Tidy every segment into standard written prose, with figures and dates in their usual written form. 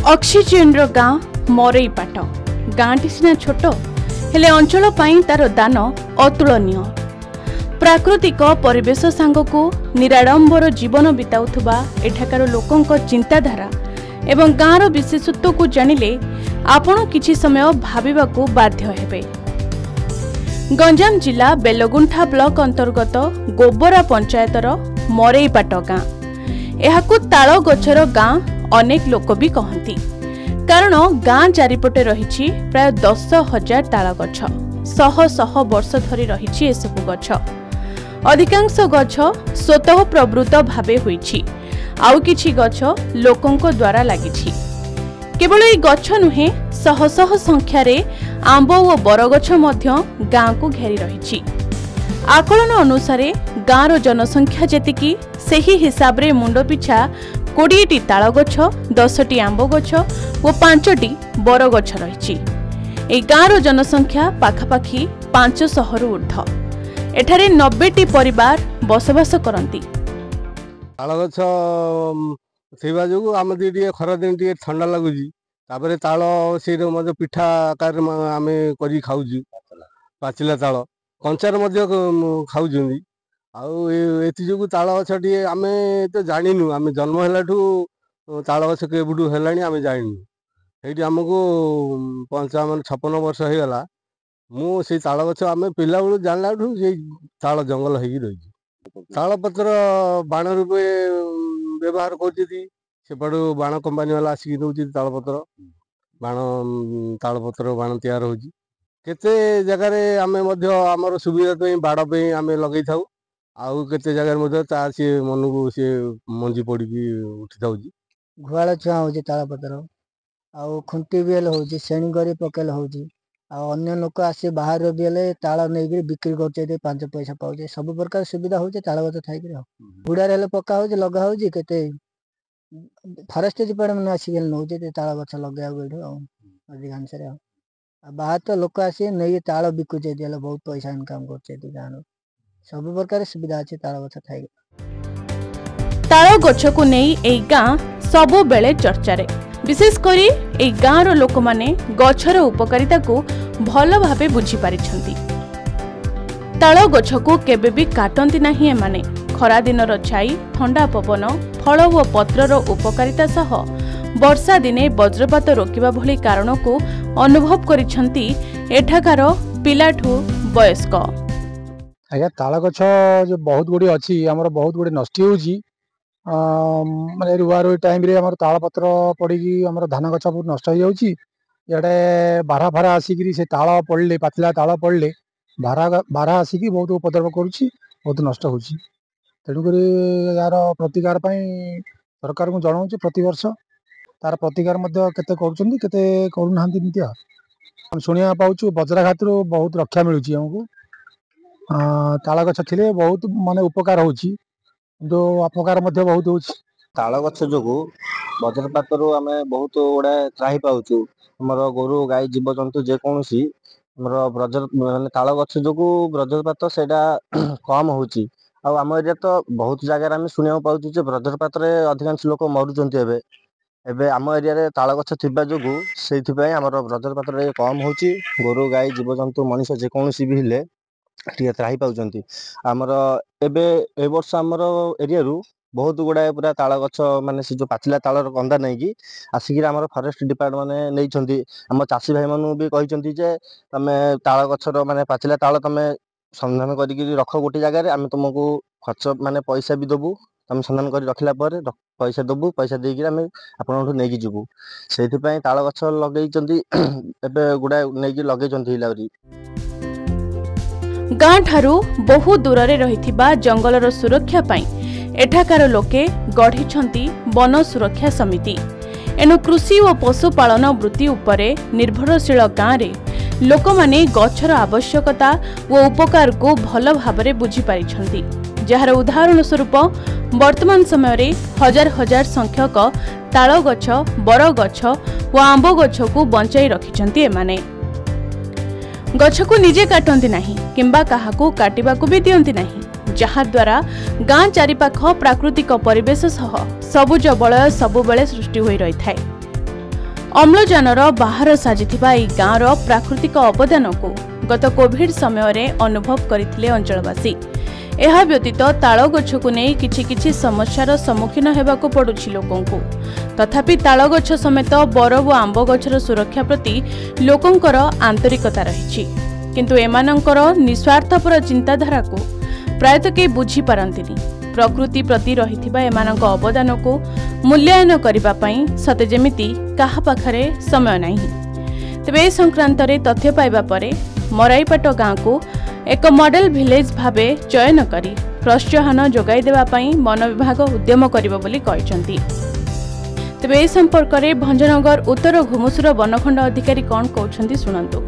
Oxygen रो गाँ मरई पाट गाँटी सीना छोट हेले अंचल पाई तार दान अतुलनीय। प्राकृतिक परिवेश सांगकु निराडंबर जीवन बिताउथुबा एठाकार लोकंक चिंताधारा एवं गाँर विशेषत्व को जानिले आपण किछि समय भाबिबाकु बाध्य हेबे। गंजाम जिला बेलगुंठा ब्लॉक अंतर्गत गोबरा पंचायतर मरईपाट गाँ एहाकु ताल गछर गाँ अनेक लोक भी कहती, कारण गाँ चारिपटे रही प्राय 10,000 ताल गछ शह शह वर्ष धरी रही एसबु गछ। अधिकांश गछ स्वतः प्रवृत्त भावे होईछि, आउ किछि गछ लोकंक द्वारा लागिछि। केवल ए गछ नुहे शह शह संख्यार आंब और बरगछ मध्य गाँ को घेरी रही। आकलन अनुसार गाँर जनसंख्या जेतिकी सेही हिसाब रे मुंड पिछा 20टी ताल गछ 10टी आंब गछ और 5टी बरगछ रही। ए गाँर जनसंख्या पाखापाखि 500 रु ऊर्ध्व। एठारे 90टी परिवार बसवास करती। ताल गछ सेवा जो आम टे खरा दिन टे ठंडा लगुच ताल से पिठा आकार आम कर खाऊ पाचिला ताल कंचार खाऊ जो ताल गछ टे आम तो जानू आम जन्म है ताल गछ केबू है आम जानू ये आमको 55-56 वर्ष हो गला। मुझे ताल गछ आम पिला बेलू जानला ताल जंगल हो रही ताल पत्र बाण रूपे व्यवहार करपटू बाण कंपानी वाला आसिक दौर ताल पत्र बाण ताल पत्र बाण तैयार होते जगार आम आमर सुविधा बाड़ पे आम लगे था आउ केते जगह सी मन को सी मंजी पड़ी उठी था गुआल छुआ हो ताल पत्र आउ खुंटी बेल हो सेणी गरी पकेल हो अन्य लोक आसी बाहर भी ताल नहीं बिक्री कर 5 पैसा पाचे सब प्रकार सुविधा हो ताल गछ थी बुढ़ारे पका हो लगा हो फरेस्ट डिपार्टमेंट आसिक नौ ताल गछ लगे अधिकांश बाहर तो लोक आसी नहीं ताल बिकुचे बहुत पैसा इनकम कर गाँव सब प्रकार सुविधा अच्छी ताल गछ थी। ताल गछ को नहीं ए गाँ सबु बेले चर्चारे, विशेषकर ए गाँर लोक माने गछर उपकारिता को भल भावे बुझी पारिछंती। ताल गछ को केबे भी काटंती नाही एमाने। खरा दिनर छाई ठंडा पवन फल और पत्रर उपकारिता सह वर्षा दिने वज्रपात रोकिबा भली कारण को अनुभव करिछंती एठाकार पिलाठू वयस्क। आज्ञा ताल गछ जो बहुत गुड़ी अच्छी आमर बहुत गुड़ी नष्ट होची माने रुआ रुई टाइम रे आमर ताल पत्र पड़ी आमर धान गछ बहुत नष्ट हो जाउची। इडे बारा फारा आसिक से ताल पड़ले पातला ताल पड़ले बारा आसिक बहुत उपद्रव करुची बहुत नष्ट होची। तेणुक यार प्रतिकार सरकार को जनाऊँ प्रति वर्ष तार प्रतिकार केते करुचंदी केते करूनाहांती नीति हम शुणा पाऊँ वज्राघात बहुत रक्षा मिलूची हमको। ताल गछ थिले बहुत माने उपकार होची जो अपकार बहुत होची। ताल गछ जो वज्रपात आम बहुत गुड़ा त्राही पाचु आमर गोरु गाई जीवजंतु जेकोसी माने ताल गछ जो वज्रपात से कम होची। आम एरिया तो बहुत जगह आम शुणा पाचु वज्रपात अधिकांश लोक मरुंच एबे आम एरिया रे ताल गछ थिबा जोगु सेइथिपई आमर वज्रपात कम होची। गोरु गाई जीवजंतु मनीष जेकोसी भी हेले टी त्राही पाउचंती। आमर एबे ए वर्ष आमर एरिया रु बहुत गुड़ाए पूरा ताल गछ माने से जो पाचिला तालर कंदा नहीं कि आसिक आमर फॉरेस्ट डिपार्टमेंट नहीं छंती। आम चाषी भाई मानु भी कहिसंती जे तमे ताल गछर माने पाचिला ताल तमे संधान करिकि रख गोटे जगह रे आमे तुमको खर्च माने पैसा भी दबु तमे संधान करि रखिला पर पैसा दबु पैसा देकि आमे आपनठु नेकि जिवु सेइथिपई ताल गछ लगेइचंती एबे गुडा नेकि लगेइचंती हिलावरी। गाँ ठारू बहु दूर रे रहिथिबा जंगलर सुरक्षा पाई एठाकार लोके गढ़िछंती वन सुरक्षा समिति। एनु कृषि और पशुपालन वृत्ति उपरे निर्भरशील गाँ रे लोक माने गछर आवश्यकता और उपकार को भल भाबरे बुझी पारिछंती। जहार उदाहरण स्वरूप वर्तमान समय रे हजार हजार संख्यक ताल गछ बर गछ और आंब गछ को बंचाई रखिछंती एमाने। गछ को निजे काटंती नाही किंबा काहाकू काटिबाकू भी दियंती नाही, जहाद्वारा गाँ चारिपाख प्राकृतिक परिवेश सह सबुज बलय सबुबले सृष्टि होई रही थाए। ଅମ୍ଳଜାନର ବାହାର ସାଜିଥିବା ଏହି ଗାଁର ପ୍ରାକୃତିକ ଅବଦାନକୁ ଗତ କୋଭିଡ୍ ସମୟରେ ଅନୁଭବ କରିଥିଲେ ଅଞ୍ଚଳବାସୀ। ଏହା ବ୍ୟତୀତ ତାଳ ଗଛକୁ ନେଇ କିଛି କିଛି ସମସ୍ୟାର ସମ୍ମୁଖୀନ ହେବାକୁ ପଡୁଛି ଲୋକଙ୍କୁ। ତଥାପି ତାଳ ଗଛ ସମେତ ବର ଓ ଆମ୍ବ ଗଛର ସୁରକ୍ଷା ପ୍ରତି ଲୋକଙ୍କର ଆନ୍ତରିକତା ରହିଛି। କିନ୍ତୁ ଏମାନଙ୍କର ନିସ୍ୱାର୍ଥପର ଚିନ୍ତାଧାରାକୁ ପ୍ରାୟତଃ କେହି ବୁଝିପାରନ୍ତିନି। ପ୍ରକୃତି ପ୍ରତି ରହିଥିବା ଏମାନଙ୍କ ଅବଦାନକୁ ମୂଲ୍ୟାୟନ କରିବା ପାଇଁ ସତେ ଯେମିତି କାହା ପାଖରେ ସମୟ ନାହିଁ। ତେବେ ଏ ସଂକ୍ରାନ୍ତରେ ତଥ୍ୟ ପାଇବା ପରେ ମରାଇପାଟ ଗାଁକୁ ଏକ ମଡେଲ ଭିଲେଜ ଭାବେ ଚୟନ କରି ପ୍ରୋତ୍ସାହନ ଯୋଗାଇ ଦେବା ପାଇଁ ବନ ବିଭାଗ ଉଦ୍ୟମ କରିବ ବୋଲି କହିଛନ୍ତି। ତେବେ ଏ ସମ୍ପର୍କରେ ଭଞ୍ଜନଗର ଉତ୍ତର ଘୁମୁସୁର ବନଖଣ୍ଡ ଅଧିକାରୀ କ'ଣ କହୁଛନ୍ତି ଶୁଣନ୍ତୁ।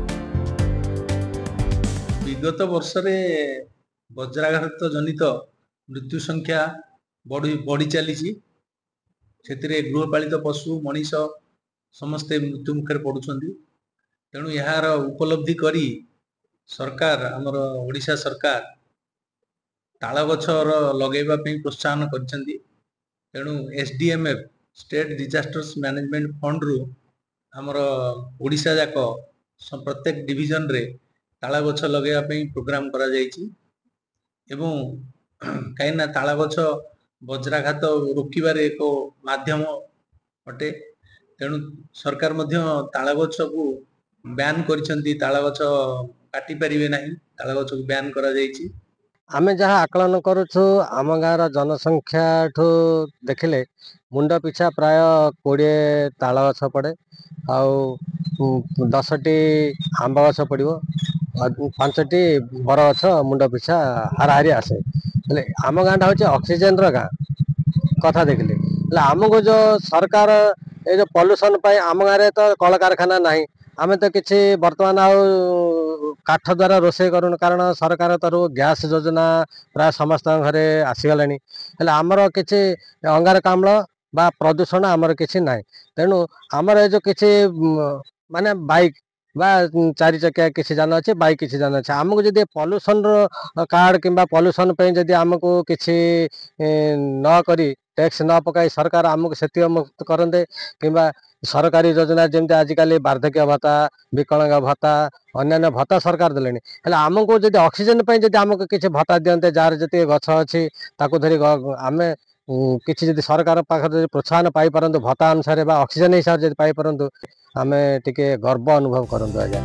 विगत वर्ष वज्राघात जनित मृत्यु संख्या बढ़ी चली। गृहपालित पशु मनीष समस्ते मृत्यु मुखे पड़ुंट। तेणु यार उपलब्धि करी सरकार आमर ओडिशा सरकार ताल गछर लगेवा प्रोत्साहन करछंती। तेणु SDMF state disasters management fund रु आमर ओडिशा जाक प्रत्येक डिविजन रे ताल गछ लगेवा प्रोग्राम करा जायछि। एवं कहीं ताल गछ वज्राघात रोकबार एक माध्यम अटे। तेणु सरकार मध्य ताल गछ को बैन करिसेंती। ताल गछ काटी परिबे नाही, ताल गछ को बैन करा जायछि। आमे जहाँ आकलन करुछु आम गाँव जनसंख्या ठू देखिले मुंड पिछा प्राय 20 ताल गछ पड़े, आउ 10टी आंब गछ पड़ो, 5टी बर गछ मुंड पिछा हाराहारी आसे। हेले आम गाँटा हूँ ऑक्सीजन गाँ कथा देखिले आमको जो सरकार ये जो पॉल्यूशन आम गाँव तो कल कारखाना नहीं। आमे तो किसी बर्तमान आउ काठ द्वारा रोषे करूँ, कारण सरकार तरफ गैस योजना प्राय समस्त घरे आसीगला। हेले आमर किसी अंगारकाम्ल बा प्रदूषण आमर किसी ना। तेणु आमर जो किसी माने बाइक बा 4 चकिया किसी जान अच्छे, बाइक किसी जान अच्छे, आमको जब पॉल्यूशन कार्ड कि पॉल्यूशन जदि आमको किसी न करी टैक्स न पकाई सरकार आमको से मुक्त करते कि सरकारी योजना जमी आजिकल वार्धक्य भत्ता, विकलांग भत्ता, अन्य भत्ता सरकार देले। हेले आमको जब ऑक्सीजन जब आमको किसी भत्ता दियंते जार जी गछ अच्छी ताकू धरी आम किसी जब सरकार पाखे प्रोत्साहन पाई परंतु भत्ता अनुसार बा ऑक्सीजन हिसाब से पाई परंतु आमे टिके गर्व अनुभव करंतु। आज्ञा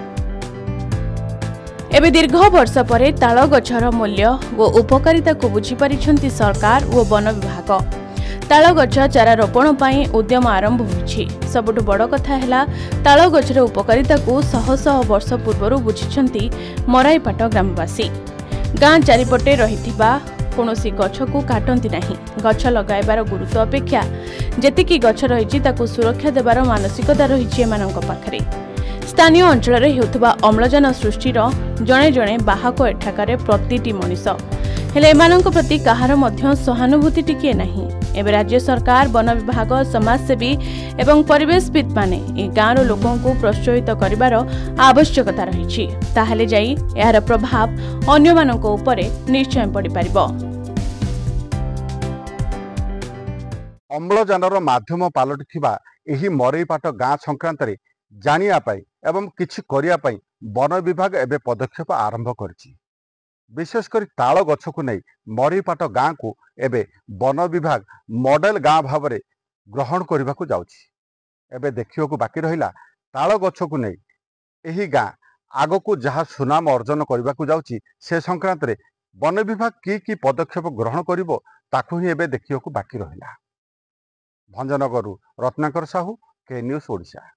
एबे दीर्घ वर्ष परे ताल गछर मूल्य व उपकारिता को बुझी पारिछंती सरकार व वन विभाग। ताल गछ चारा रोपण पई उद्यम आरंभ होइछि। सबुठ बड़ कथा हैला ताल गछर उपकारिता को शह शह वर्ष पूर्वरु बुझिछंती मराईपाट ग्रामवासी। गाँ चारिपटे रहिथिबा कोनोसी गछ को काटंती नाही। गछ लगाइबार गुरुत्व अपेक्षा जेतिकी गछ रहिछि ताकू सुरक्षा देबार मानसिकता रहिछि एमानंक पाखरे। स्थानीय अंचल हेउथबा अम्लजान सृष्टिर जणे जणे बाहक एठाकारे प्रतिटी मनीष। हेले एमानंक प्रति कहार मध्य सहानुभूति टिके नाही। एबे राज्य सरकार, वन विभाग, समाजसेवी एवं परिवेशविद माने ए गाँर लोकों को प्रोत्साहित करिबार आवश्यकता रहिछि। ताहाले जाई एहार प्रभाव अन्य मानंक उपरे निश्चय पड़ि पारिबो। अम्लजानर माध्यम पालटिथिबा एही मरईपाट गाँ संक्रांत जानिया पाई एवं किछि करिया पाई वन विभाग एबे पदक्षेप आरंभ करछि। विशेषकर ताल गछ को नहीं मरईपाट गाँ को एबे वन विभाग मॉडल गाँ भाव में ग्रहण करने को जाउछि। एबे देखियो को बाकी रहिला ताल गछ को नहीं एही गाँ आग को जहाँ सुनाम अर्जन करने को जाउछि से संक्रांत रे वन विभाग की पदक्षेप ग्रहण करिवो ताकू ही एबे देखियो को बाकी रहिला। भंजनगरु रत्नाकर साहू, के न्यूज ओडिशा।